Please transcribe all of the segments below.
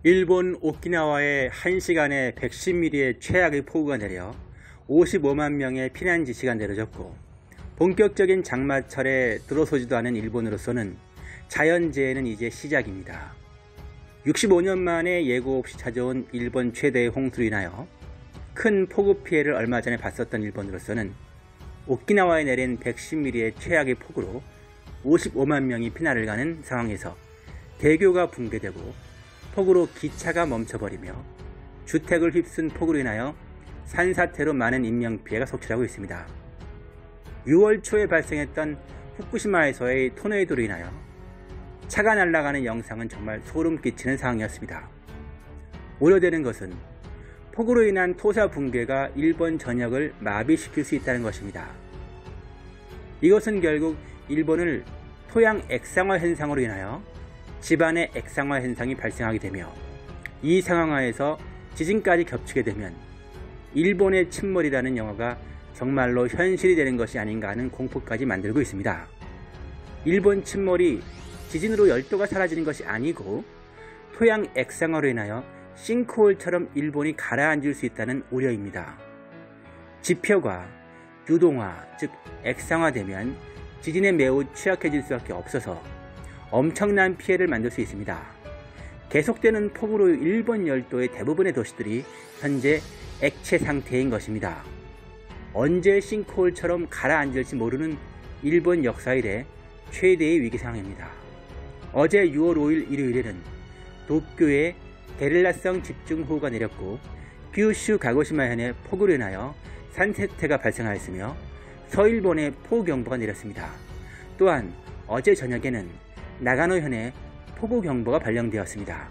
일본 오키나와에 1시간에 110mm의 최악의 폭우가 내려 55만 명의 피난 지시가 내려졌고, 본격적인 장마철에 들어서지도 않은 일본으로서는 자연재해는 이제 시작입니다. 65년 만에 예고 없이 찾아온 일본 최대의 홍수로 인하여 큰 폭우 피해를 얼마 전에 봤었던 일본으로서는 오키나와에 내린 110mm의 최악의 폭우로 55만 명이 피난을 가는 상황에서 대교가 붕괴되고 폭우로 기차가 멈춰버리며 주택을 휩쓴 폭우로 인하여 산사태로 많은 인명피해가 속출하고 있습니다. 6월 초에 발생했던 후쿠시마에서의 토네이도로 인하여 차가 날아가는 영상은 정말 소름 끼치는 상황이었습니다. 우려되는 것은 폭우로 인한 토사 붕괴가 일본 전역을 마비시킬 수 있다는 것입니다. 이것은 결국 일본을 토양 액상화 현상으로 인하여 집안의 액상화 현상이 발생하게 되며, 이 상황하에서 지진까지 겹치게 되면 일본의 침몰이라는 영화가 정말로 현실이 되는 것이 아닌가 하는 공포까지 만들고 있습니다. 일본 침몰이 지진으로 열도가 사라지는 것이 아니고 토양 액상화로 인하여 싱크홀처럼 일본이 가라앉을 수 있다는 우려입니다. 지표가 유동화, 즉 액상화되면 지진에 매우 취약해질 수밖에 없어서 엄청난 피해를 만들 수 있습니다. 계속되는 폭우로 일본 열도의 대부분의 도시들이 현재 액체 상태인 것입니다. 언제 싱크홀처럼 가라앉을지 모르는 일본 역사 이래 최대의 위기 상황입니다. 어제 6월 5일 일요일에는 도쿄에 게릴라성 집중호우가 내렸고, 규슈 가고시마현에 폭우로 인하여 산사태가 발생하였으며 서일본에 폭우경보가 내렸습니다. 또한 어제 저녁에는 나가노현에 폭우경보가 발령되었습니다.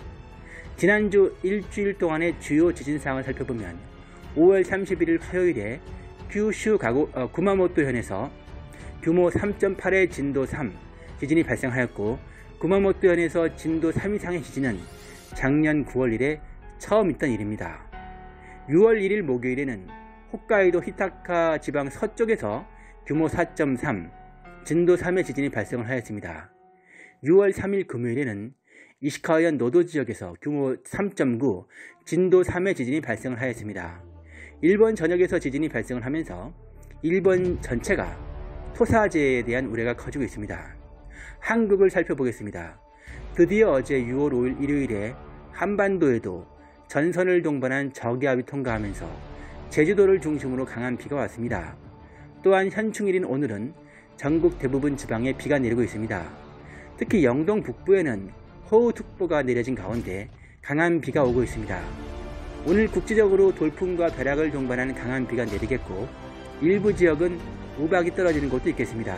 지난주 일주일 동안의 주요 지진상을 살펴보면 5월 31일 화요일에 규슈 구마모토현에서 규모 3.8의 진도 3 지진이 발생하였고, 구마모토현에서 진도 3 이상의 지진은 작년 9월 이래 처음 있던 일입니다. 6월 1일 목요일에는 홋카이도 히타카 지방 서쪽에서 규모 4.3 진도 3의 지진이 발생을 하였습니다. 6월 3일 금요일에는 이시카와현 노도 지역에서 규모 3.9 진도 3의 지진이 발생을 하였습니다. 일본 전역에서 지진이 발생을 하면서 일본 전체가 토사재해에 대한 우려가 커지고 있습니다. 한국을 살펴보겠습니다. 드디어 어제 6월 5일 일요일에 한반도에도 전선을 동반한 저기압이 통과하면서 제주도를 중심으로 강한 비가 왔습니다. 또한 현충일인 오늘은 전국 대부분 지방에 비가 내리고 있습니다. 특히 영동 북부에는 호우특보가 내려진 가운데 강한 비가 오고 있습니다. 오늘 국지적으로 돌풍과 벼락을 동반하는 강한 비가 내리겠고, 일부 지역은 우박이 떨어지는 곳도 있겠습니다.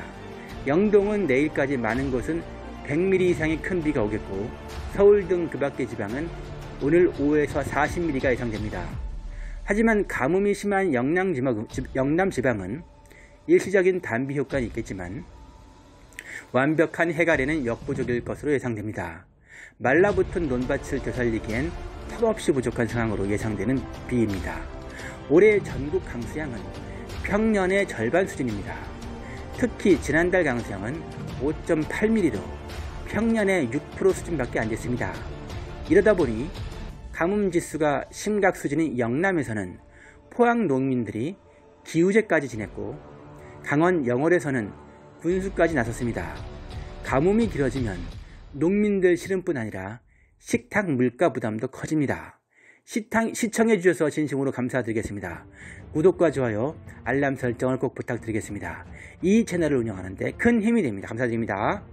영동은 내일까지 많은 곳은 100mm 이상의 큰 비가 오겠고, 서울 등 그 밖의 지방은 오늘 5에서 40mm가 예상됩니다. 하지만 가뭄이 심한 영남 지방은 일시적인 단비 효과는 있겠지만 완벽한 해갈에는 역부족일 것으로 예상됩니다. 말라붙은 논밭을 되살리기엔 턱없이 부족한 상황으로 예상되는 비입니다. 올해 전국 강수량은 평년의 절반 수준입니다. 특히 지난달 강수량은 5.8mm로 평년의 6% 수준밖에 안 됐습니다. 이러다 보니 가뭄지수가 심각 수준인 영남에서는 포항 농민들이 기우제까지 지냈고, 강원 영월에서는 군수까지 나섰습니다. 가뭄이 길어지면 농민들 시름뿐 아니라 식탁 물가 부담도 커집니다. 시청해 주셔서 진심으로 감사드리겠습니다. 구독과 좋아요, 알람 설정을 꼭 부탁드리겠습니다. 이 채널을 운영하는 데 큰 힘이 됩니다. 감사드립니다.